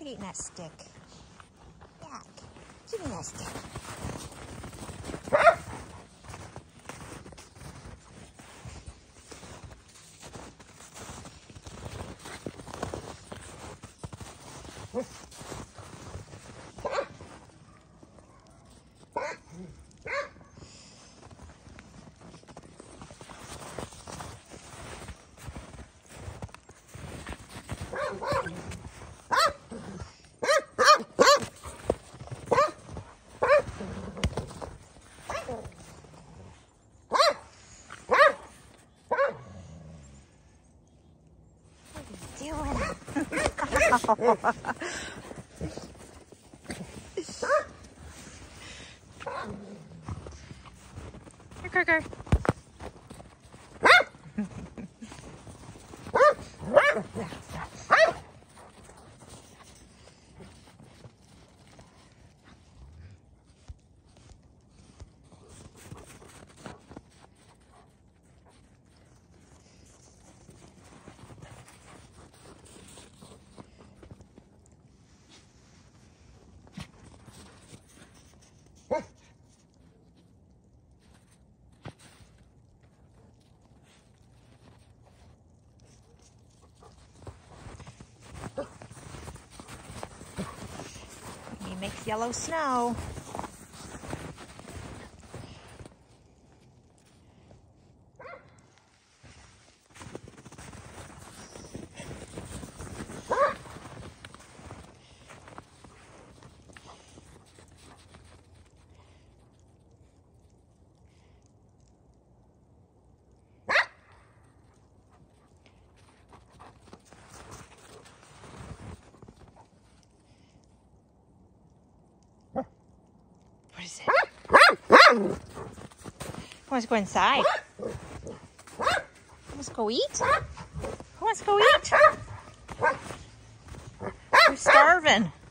Quit eating that stick. Back. Give me that stick. Here, Corgi. He makes yellow snow. What is it? Who wants to go inside? Who wants to go eat? Who wants to go eat? Who's starving?